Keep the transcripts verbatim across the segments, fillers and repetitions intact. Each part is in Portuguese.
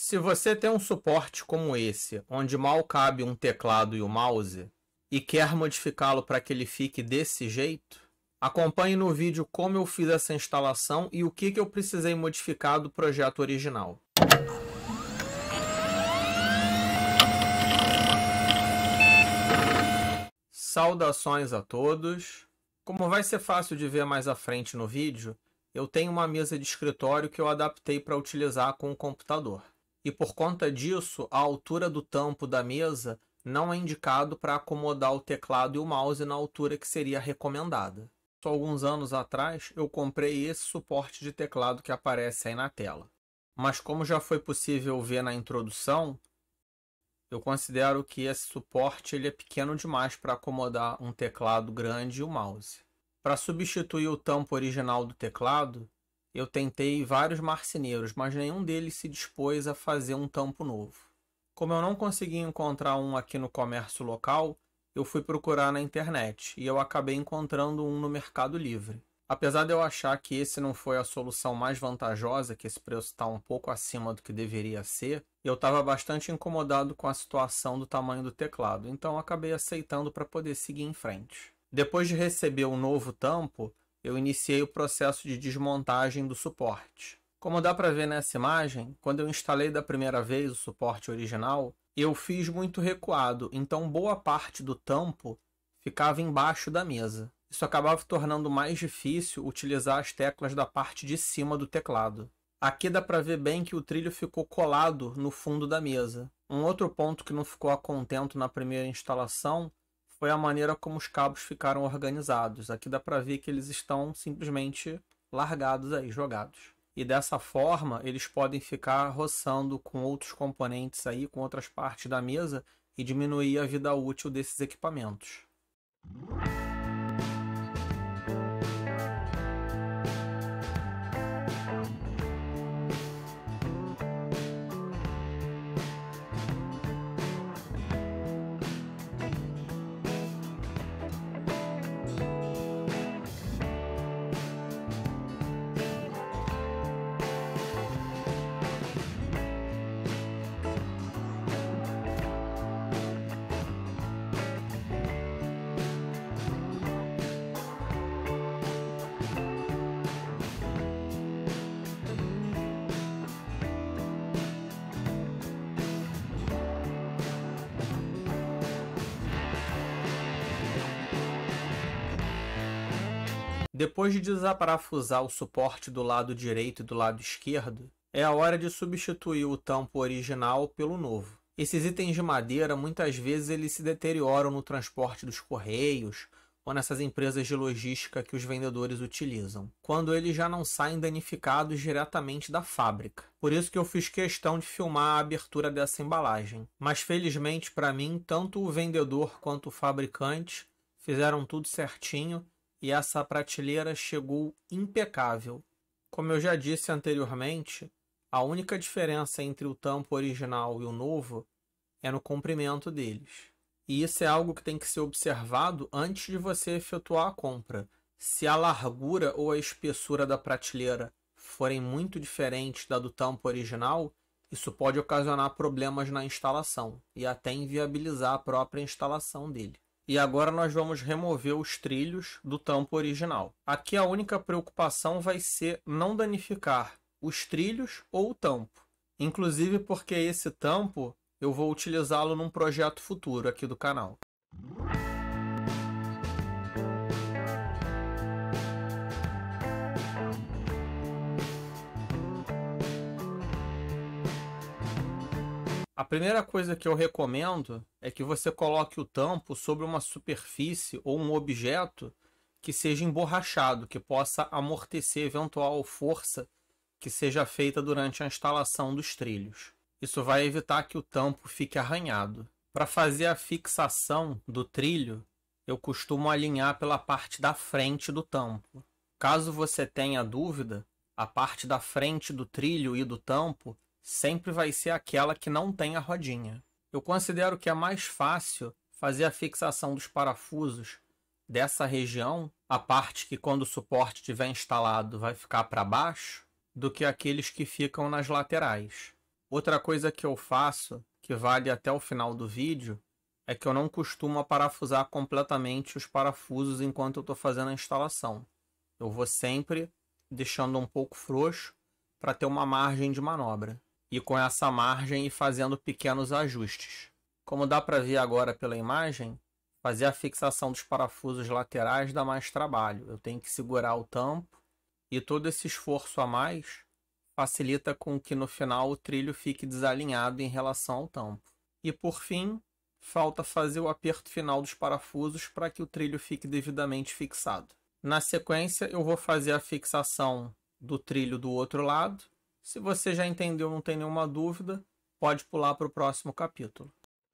Se você tem um suporte como esse, onde mal cabe um teclado e o mouse, e quer modificá-lo para que ele fique desse jeito, acompanhe no vídeo como eu fiz essa instalação e o que, que eu precisei modificar do projeto original. Saudações a todos! Como vai ser fácil de ver mais à frente no vídeo, eu tenho uma mesa de escritório que eu adaptei para utilizar com o computador. E por conta disso, a altura do tampo da mesa não é indicado para acomodar o teclado e o mouse na altura que seria recomendada. Só alguns anos atrás, eu comprei esse suporte de teclado que aparece aí na tela. Mas como já foi possível ver na introdução, eu considero que esse suporte ele é pequeno demais para acomodar um teclado grande e o mouse. Para substituir o tampo original do teclado, eu tentei vários marceneiros, mas nenhum deles se dispôs a fazer um tampo novo. Como eu não consegui encontrar um aqui no comércio local, eu fui procurar na internet e eu acabei encontrando um no Mercado Livre. Apesar de eu achar que esse não foi a solução mais vantajosa, que esse preço está um pouco acima do que deveria ser, eu estava bastante incomodado com a situação do tamanho do teclado, então acabei aceitando para poder seguir em frente. Depois de receber o novo tampo, eu iniciei o processo de desmontagem do suporte. Como dá para ver nessa imagem, quando eu instalei da primeira vez o suporte original, eu fiz muito recuado, então boa parte do tampo ficava embaixo da mesa. Isso acabava tornando mais difícil utilizar as teclas da parte de cima do teclado. Aqui dá para ver bem que o trilho ficou colado no fundo da mesa. Um outro ponto que não ficou a contento na primeira instalação foi a maneira como os cabos ficaram organizados. Aqui dá para ver que eles estão simplesmente largados aí, jogados. E dessa forma, eles podem ficar roçando com outros componentes aí, com outras partes da mesa e diminuir a vida útil desses equipamentos. Depois de desaparafusar o suporte do lado direito e do lado esquerdo, é a hora de substituir o tampo original pelo novo. Esses itens de madeira, muitas vezes, eles se deterioram no transporte dos correios ou nessas empresas de logística que os vendedores utilizam, quando eles já não saem danificados diretamente da fábrica. Por isso que eu fiz questão de filmar a abertura dessa embalagem. Mas felizmente para mim, tanto o vendedor quanto o fabricante fizeram tudo certinho e essa prateleira chegou impecável. Como eu já disse anteriormente, a única diferença entre o tampo original e o novo é no comprimento deles. E isso é algo que tem que ser observado antes de você efetuar a compra. Se a largura ou a espessura da prateleira forem muito diferentes da do tampo original, isso pode ocasionar problemas na instalação e até inviabilizar a própria instalação dele. E agora nós vamos remover os trilhos do tampo original. Aqui a única preocupação vai ser não danificar os trilhos ou o tampo. Inclusive porque esse tampo eu vou utilizá-lo num projeto futuro aqui do canal. A primeira coisa que eu recomendo é que você coloque o tampo sobre uma superfície ou um objeto que seja emborrachado, que possa amortecer eventual força que seja feita durante a instalação dos trilhos. Isso vai evitar que o tampo fique arranhado. Para fazer a fixação do trilho, eu costumo alinhar pela parte da frente do tampo. Caso você tenha dúvida, a parte da frente do trilho e do tampo sempre vai ser aquela que não tem a rodinha. Eu considero que é mais fácil fazer a fixação dos parafusos dessa região, a parte que quando o suporte estiver instalado vai ficar para baixo, do que aqueles que ficam nas laterais. Outra coisa que eu faço, que vale até o final do vídeo, é que eu não costumo parafusar completamente os parafusos enquanto eu estou fazendo a instalação. Eu vou sempre deixando um pouco frouxo para ter uma margem de manobra. E com essa margem ir fazendo pequenos ajustes. Como dá para ver agora pela imagem, fazer a fixação dos parafusos laterais dá mais trabalho. Eu tenho que segurar o tampo e todo esse esforço a mais facilita com que no final o trilho fique desalinhado em relação ao tampo. E por fim, falta fazer o aperto final dos parafusos para que o trilho fique devidamente fixado. Na sequência, eu vou fazer a fixação do trilho do outro lado. Se você já entendeu, não tem nenhuma dúvida, pode pular para o próximo capítulo.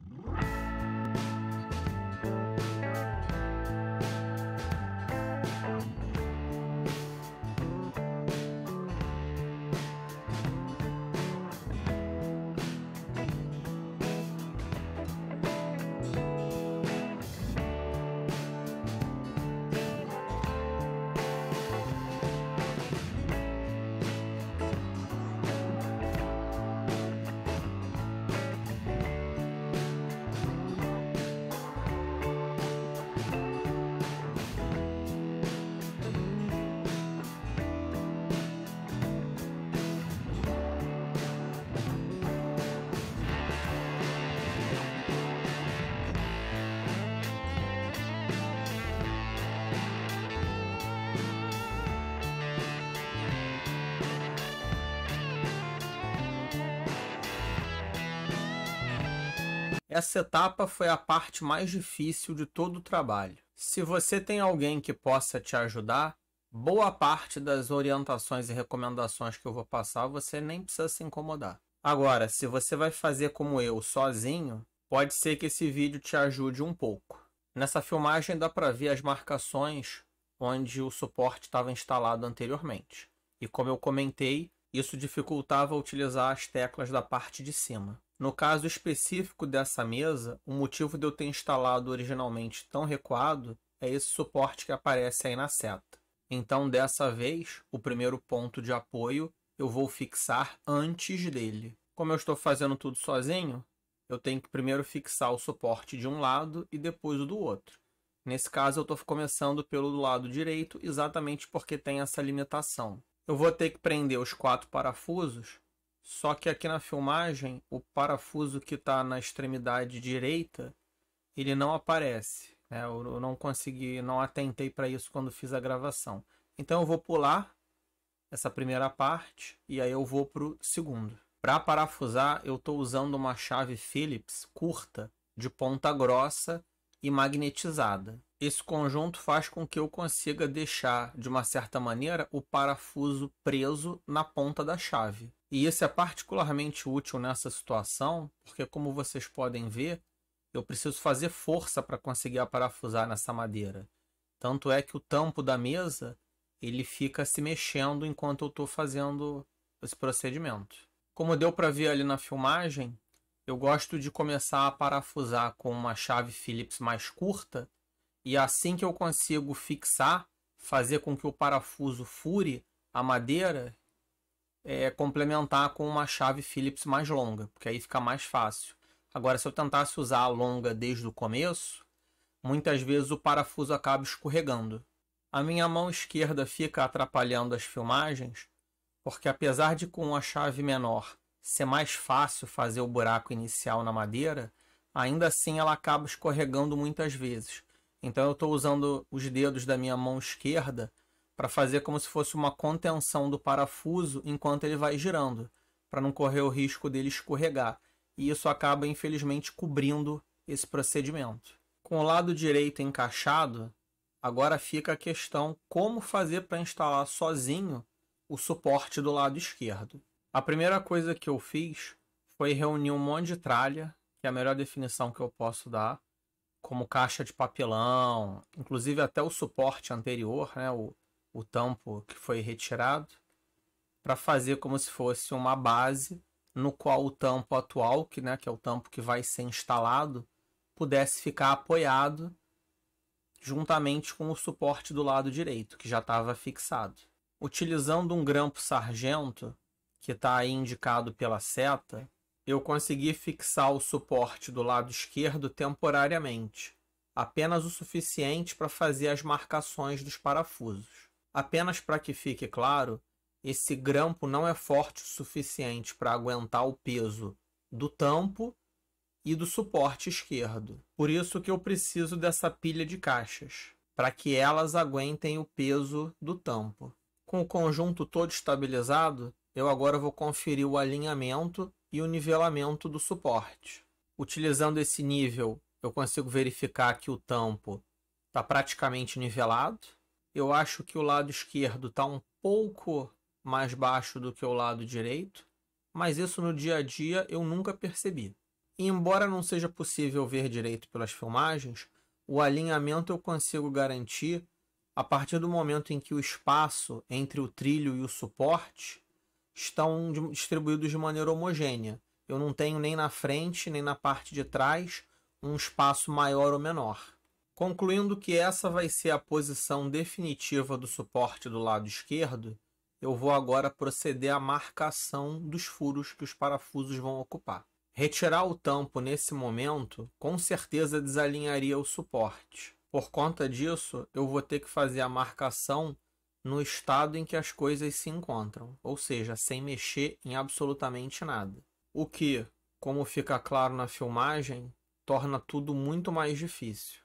Essa etapa foi a parte mais difícil de todo o trabalho. Se você tem alguém que possa te ajudar, boa parte das orientações e recomendações que eu vou passar, você nem precisa se incomodar. Agora, se você vai fazer como eu, sozinho, pode ser que esse vídeo te ajude um pouco. Nessa filmagem dá para ver as marcações onde o suporte estava instalado anteriormente. E como eu comentei, isso dificultava utilizar as teclas da parte de cima. No caso específico dessa mesa, o motivo de eu ter instalado originalmente tão recuado é esse suporte que aparece aí na seta. Então, dessa vez, o primeiro ponto de apoio eu vou fixar antes dele. Como eu estou fazendo tudo sozinho, eu tenho que primeiro fixar o suporte de um lado e depois o do outro. Nesse caso, eu estou começando pelo do lado direito, exatamente porque tem essa limitação. Eu vou ter que prender os quatro parafusos, só que aqui na filmagem, o parafuso que está na extremidade direita, ele não aparece. Né? Eu não consegui, não atentei para isso quando fiz a gravação. Então eu vou pular essa primeira parte e aí eu vou para o segundo. Para parafusar, eu estou usando uma chave Phillips curta, de ponta grossa e magnetizada. Esse conjunto faz com que eu consiga deixar, de uma certa maneira, o parafuso preso na ponta da chave. E isso é particularmente útil nessa situação, porque como vocês podem ver, eu preciso fazer força para conseguir parafusar nessa madeira. Tanto é que o tampo da mesa ele fica se mexendo enquanto eu estou fazendo esse procedimento. Como deu para ver ali na filmagem, eu gosto de começar a parafusar com uma chave Phillips mais curta, e assim que eu consigo fixar, fazer com que o parafuso fure a madeira, é, complementar com uma chave Phillips mais longa, porque aí fica mais fácil. Agora, se eu tentasse usar a longa desde o começo, muitas vezes o parafuso acaba escorregando. A minha mão esquerda fica atrapalhando as filmagens, porque apesar de com a chave menor ser mais fácil fazer o buraco inicial na madeira, ainda assim ela acaba escorregando muitas vezes. Então eu estou usando os dedos da minha mão esquerda para fazer como se fosse uma contenção do parafuso enquanto ele vai girando, para não correr o risco dele escorregar. E isso acaba, infelizmente, cobrindo esse procedimento. Com o lado direito encaixado, agora fica a questão como fazer para instalar sozinho o suporte do lado esquerdo. A primeira coisa que eu fiz foi reunir um monte de tralha, que é a melhor definição que eu posso dar, como caixa de papelão, inclusive até o suporte anterior, né, o, o tampo que foi retirado, para fazer como se fosse uma base no qual o tampo atual, que, né, que é o tampo que vai ser instalado, pudesse ficar apoiado juntamente com o suporte do lado direito, que já estava fixado. Utilizando um grampo sargento, que está aí indicado pela seta, eu consegui fixar o suporte do lado esquerdo temporariamente, apenas o suficiente para fazer as marcações dos parafusos. Apenas para que fique claro, esse grampo não é forte o suficiente para aguentar o peso do tampo e do suporte esquerdo. Por isso que eu preciso dessa pilha de caixas, para que elas aguentem o peso do tampo. Com o conjunto todo estabilizado, eu agora vou conferir o alinhamento e o nivelamento do suporte. Utilizando esse nível, eu consigo verificar que o tampo está praticamente nivelado. Eu acho que o lado esquerdo está um pouco mais baixo do que o lado direito, mas isso no dia a dia eu nunca percebi. E embora não seja possível ver direito pelas filmagens, o alinhamento eu consigo garantir a partir do momento em que o espaço entre o trilho e o suporte estão distribuídos de maneira homogênea. Eu não tenho nem na frente, nem na parte de trás um espaço maior ou menor. Concluindo que essa vai ser a posição definitiva do suporte do lado esquerdo, eu vou agora proceder à marcação dos furos que os parafusos vão ocupar. Retirar o tampo nesse momento, com certeza desalinharia o suporte. Por conta disso, eu vou ter que fazer a marcação no estado em que as coisas se encontram, ou seja, sem mexer em absolutamente nada. O que, como fica claro na filmagem, torna tudo muito mais difícil.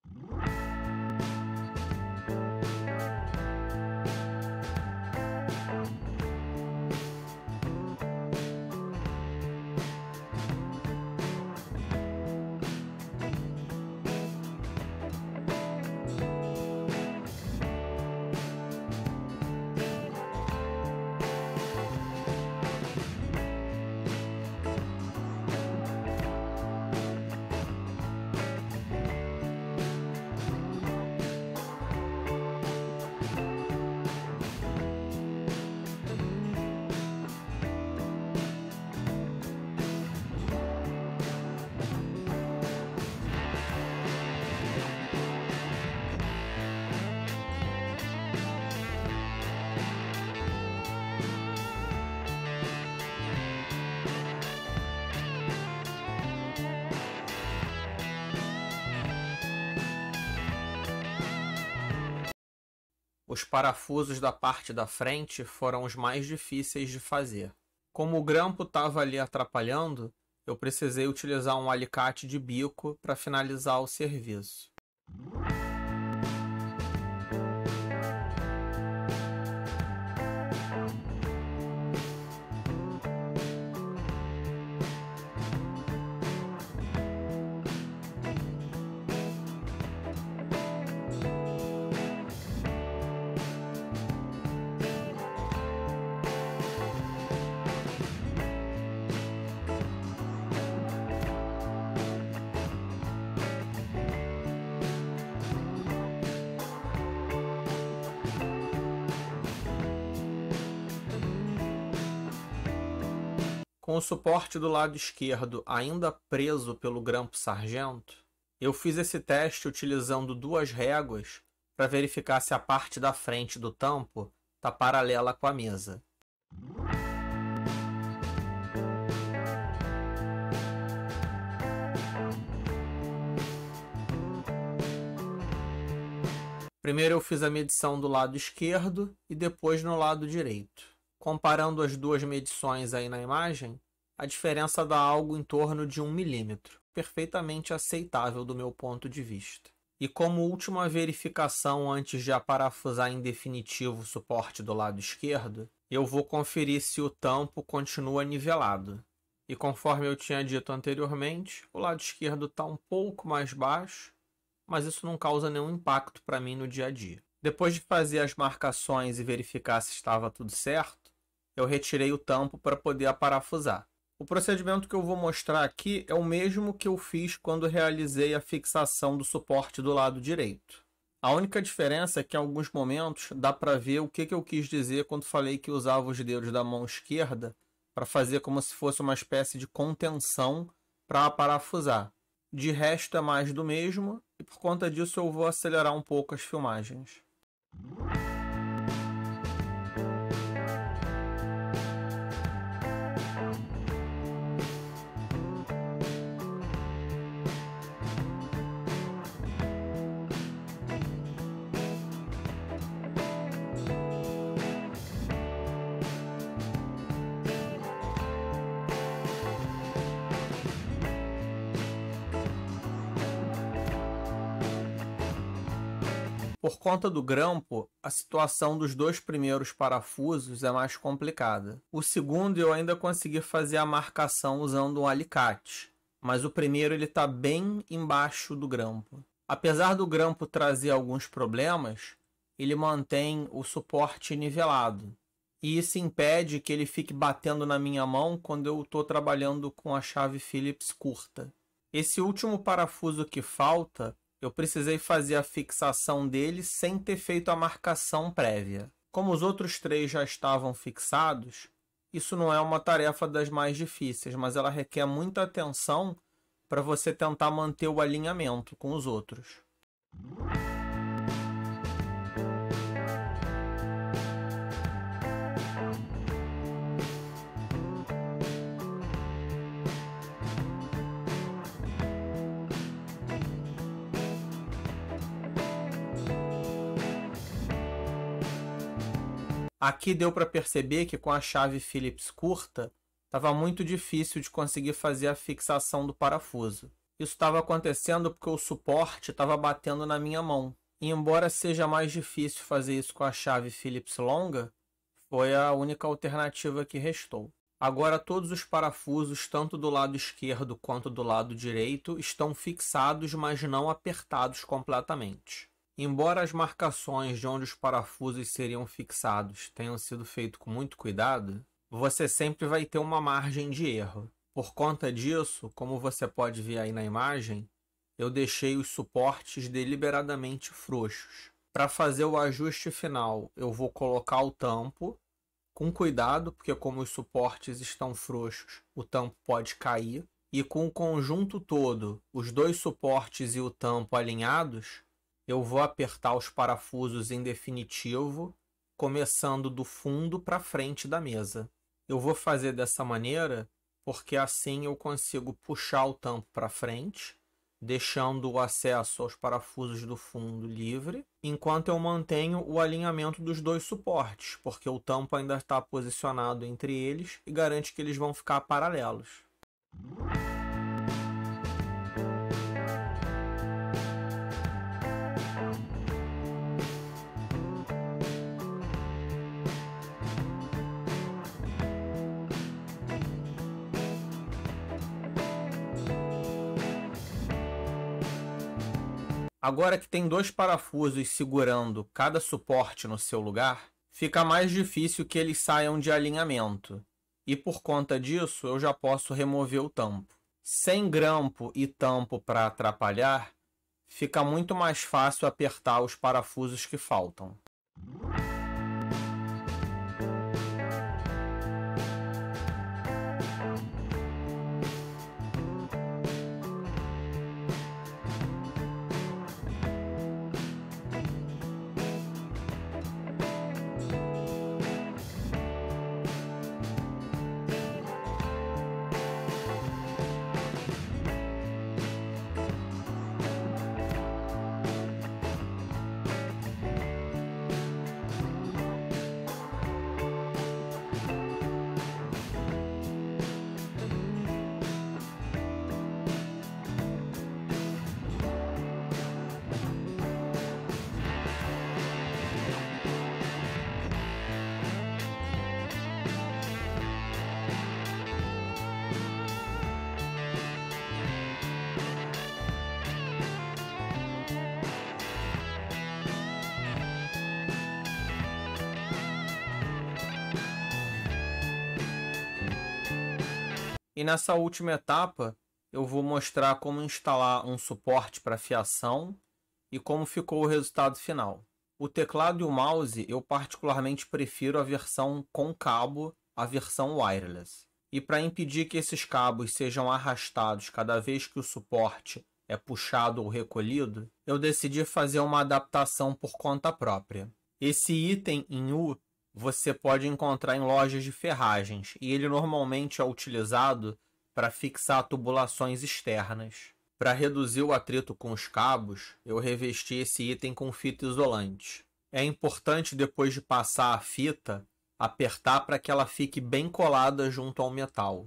Os parafusos da parte da frente foram os mais difíceis de fazer. Como o grampo estava ali atrapalhando, eu precisei utilizar um alicate de bico para finalizar o serviço. Com o suporte do lado esquerdo ainda preso pelo grampo sargento, eu fiz esse teste utilizando duas réguas para verificar se a parte da frente do tampo está paralela com a mesa. Primeiro eu fiz a medição do lado esquerdo e depois no lado direito. Comparando as duas medições aí na imagem, a diferença dá algo em torno de um milímetro, perfeitamente aceitável do meu ponto de vista. E como última verificação antes de aparafusar em definitivo o suporte do lado esquerdo, eu vou conferir se o tampo continua nivelado. E conforme eu tinha dito anteriormente, o lado esquerdo está um pouco mais baixo, mas isso não causa nenhum impacto para mim no dia a dia. Depois de fazer as marcações e verificar se estava tudo certo, eu retirei o tampo para poder aparafusar. O procedimento que eu vou mostrar aqui é o mesmo que eu fiz quando realizei a fixação do suporte do lado direito. A única diferença é que em alguns momentos dá para ver o que, que eu quis dizer quando falei que usava os dedos da mão esquerda para fazer como se fosse uma espécie de contenção para aparafusar. De resto é mais do mesmo e por conta disso eu vou acelerar um pouco as filmagens. Por conta do grampo, a situação dos dois primeiros parafusos é mais complicada. O segundo eu ainda consegui fazer a marcação usando um alicate, mas o primeiro ele está bem embaixo do grampo. Apesar do grampo trazer alguns problemas, ele mantém o suporte nivelado. E isso impede que ele fique batendo na minha mão quando eu estou trabalhando com a chave Phillips curta. Esse último parafuso que falta, eu precisei fazer a fixação dele sem ter feito a marcação prévia. Como os outros três já estavam fixados, isso não é uma tarefa das mais difíceis, mas ela requer muita atenção para você tentar manter o alinhamento com os outros. Aqui deu para perceber que com a chave Phillips curta, estava muito difícil de conseguir fazer a fixação do parafuso. Isso estava acontecendo porque o suporte estava batendo na minha mão. E embora seja mais difícil fazer isso com a chave Phillips longa, foi a única alternativa que restou. Agora todos os parafusos, tanto do lado esquerdo quanto do lado direito, estão fixados, mas não apertados completamente. Embora as marcações de onde os parafusos seriam fixados tenham sido feitas com muito cuidado, você sempre vai ter uma margem de erro. Por conta disso, como você pode ver aí na imagem, eu deixei os suportes deliberadamente frouxos. Para fazer o ajuste final, eu vou colocar o tampo, com cuidado, porque como os suportes estão frouxos, o tampo pode cair. E com o conjunto todo, os dois suportes e o tampo alinhados, eu vou apertar os parafusos em definitivo, começando do fundo para frente da mesa. Eu vou fazer dessa maneira porque assim eu consigo puxar o tampo para frente, deixando o acesso aos parafusos do fundo livre, enquanto eu mantenho o alinhamento dos dois suportes, porque o tampo ainda está posicionado entre eles e garante que eles vão ficar paralelos. Agora que tem dois parafusos segurando cada suporte no seu lugar, fica mais difícil que eles saiam de alinhamento. E por conta disso, eu já posso remover o tampo. Sem grampo e tampo para atrapalhar, fica muito mais fácil apertar os parafusos que faltam. E nessa última etapa, eu vou mostrar como instalar um suporte para fiação e como ficou o resultado final. O teclado e o mouse, eu particularmente prefiro a versão com cabo, a versão wireless. E para impedir que esses cabos sejam arrastados cada vez que o suporte é puxado ou recolhido, eu decidi fazer uma adaptação por conta própria. Esse item em U você pode encontrar em lojas de ferragens, e ele normalmente é utilizado para fixar tubulações externas. Para reduzir o atrito com os cabos, eu revesti esse item com fita isolante. É importante, depois de passar a fita, apertar para que ela fique bem colada junto ao metal.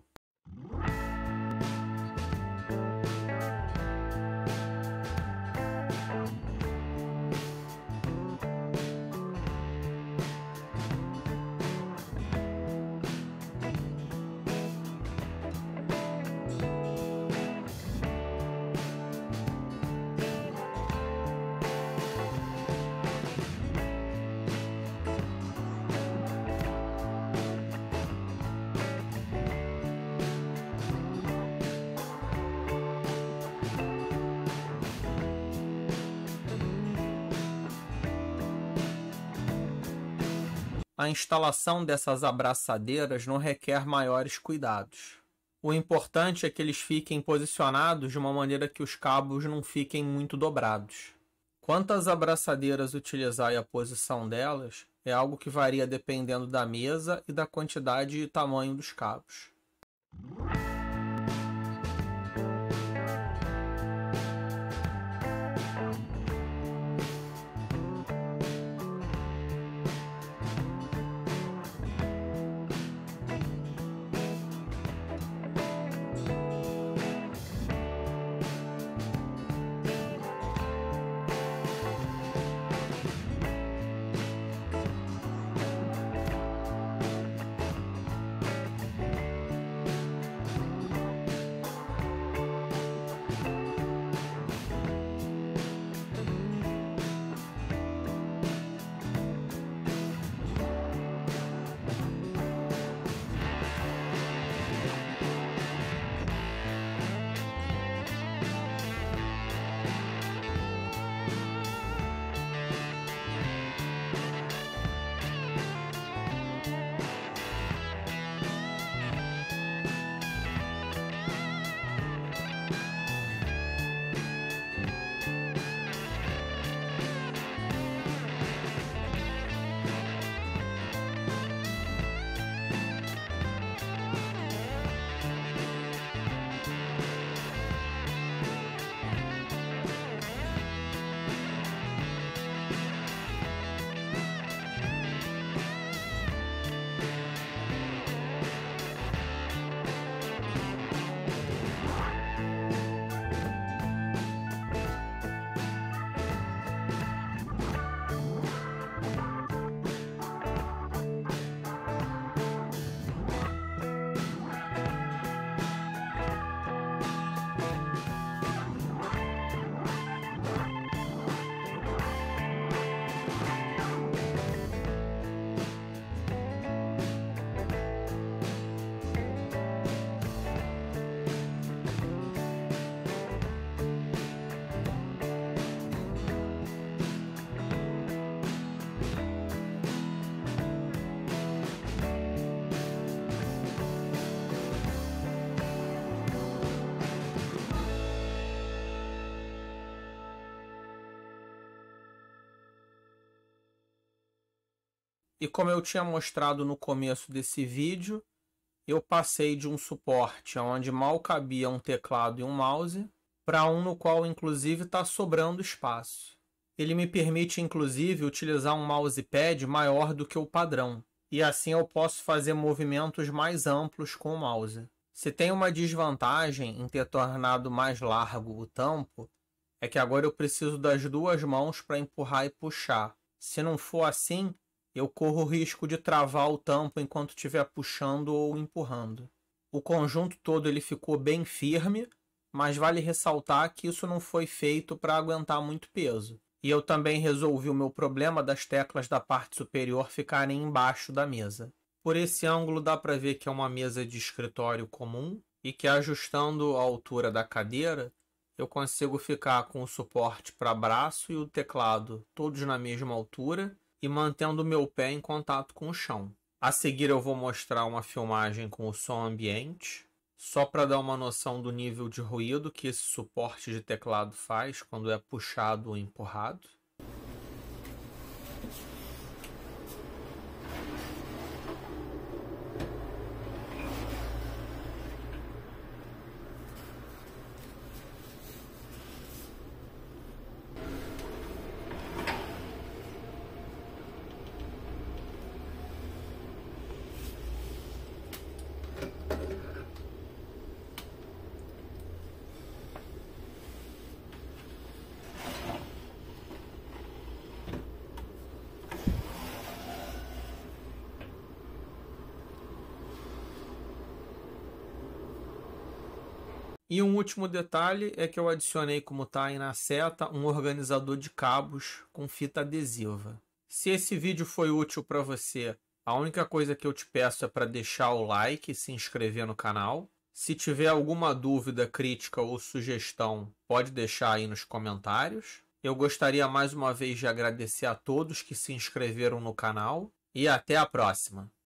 a instalação dessas abraçadeiras não requer maiores cuidados. O importante é que eles fiquem posicionados de uma maneira que os cabos não fiquem muito dobrados. Quantas abraçadeiras utilizar e a posição delas é algo que varia dependendo da mesa e da quantidade e tamanho dos cabos. E como eu tinha mostrado no começo desse vídeo, eu passei de um suporte onde mal cabia um teclado e um mouse para um no qual inclusive está sobrando espaço. Ele me permite inclusive utilizar um mousepad maior do que o padrão, e assim eu posso fazer movimentos mais amplos com o mouse. Se tem uma desvantagem em ter tornado mais largo o tampo, é que agora eu preciso das duas mãos para empurrar e puxar. Se não for assim, eu corro o risco de travar o tampo enquanto estiver puxando ou empurrando. O conjunto todo ele ficou bem firme, mas vale ressaltar que isso não foi feito para aguentar muito peso. E eu também resolvi o meu problema das teclas da parte superior ficarem embaixo da mesa. Por esse ângulo dá para ver que é uma mesa de escritório comum e que ajustando a altura da cadeira, eu consigo ficar com o suporte para braço e o teclado todos na mesma altura e mantendo o meu pé em contato com o chão. A seguir eu vou mostrar uma filmagem com o som ambiente, só para dar uma noção do nível de ruído que esse suporte de teclado faz quando é puxado ou empurrado. E um último detalhe é que eu adicionei, como está aí na seta, um organizador de cabos com fita adesiva. Se esse vídeo foi útil para você, a única coisa que eu te peço é para deixar o like e se inscrever no canal. Se tiver alguma dúvida, crítica ou sugestão, pode deixar aí nos comentários. Eu gostaria mais uma vez de agradecer a todos que se inscreveram no canal e até a próxima!